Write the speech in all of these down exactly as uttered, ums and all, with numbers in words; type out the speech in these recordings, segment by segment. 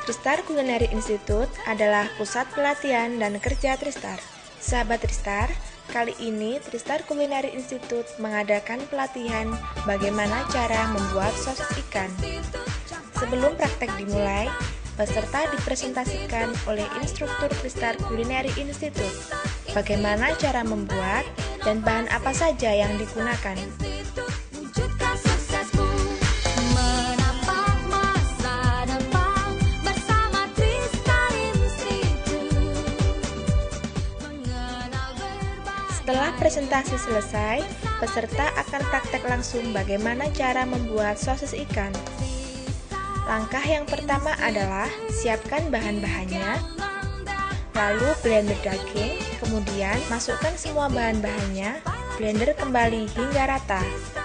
Tristar Culinary Institute adalah pusat pelatihan dan kerja Tristar. Sahabat Tristar, kali ini Tristar Culinary Institute mengadakan pelatihan bagaimana cara membuat sosis ikan. Sebelum praktek dimulai, peserta dipresentasikan oleh instruktur Tristar Culinary Institute bagaimana cara membuat dan bahan apa saja yang digunakan. Setelah presentasi selesai, peserta akan praktek langsung bagaimana cara membuat sosis ikan. Langkah yang pertama adalah siapkan bahan-bahannya, lalu blender daging, kemudian masukkan semua bahan-bahannya, blender kembali hingga rata.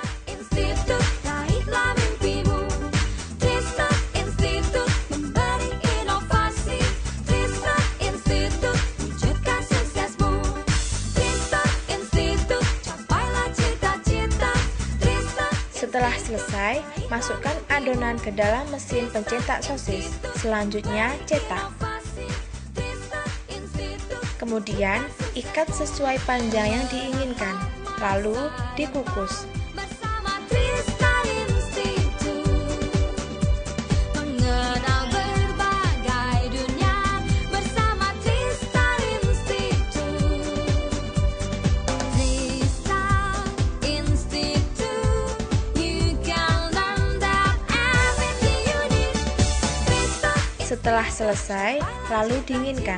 Setelah selesai, masukkan adonan ke dalam mesin pencetak sosis. Selanjutnya, cetak. Kemudian, ikat sesuai panjang yang diinginkan, lalu dikukus. Setelah selesai, lalu dinginkan.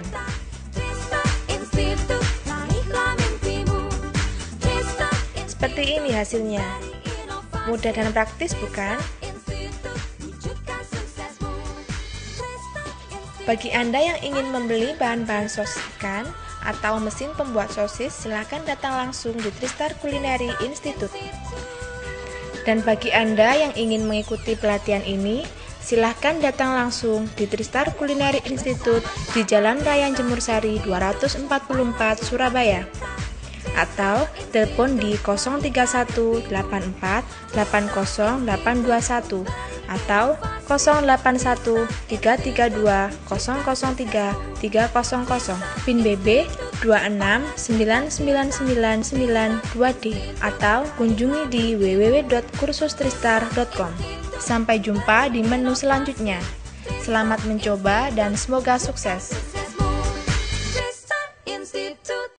Seperti ini hasilnya. Mudah dan praktis, bukan? Bagi Anda yang ingin membeli bahan-bahan sosis ikan atau mesin pembuat sosis, silakan datang langsung di Tristar Culinary Institute. Dan bagi Anda yang ingin mengikuti pelatihan ini, silahkan datang langsung di Tristar Culinary Institute di Jalan Raya Jemur Sari dua ratus empat puluh empat Surabaya, atau telepon di nol tiga satu delapan empat delapan nol delapan dua satu atau nol delapan satu tiga tiga dua nol nol tiga tiga nol nol, PIN B B dua enam sembilan sembilan sembilan sembilan dua D, atau kunjungi di w w w titik kursus tristar titik com. Sampai jumpa di menu selanjutnya. Selamat mencoba dan semoga sukses.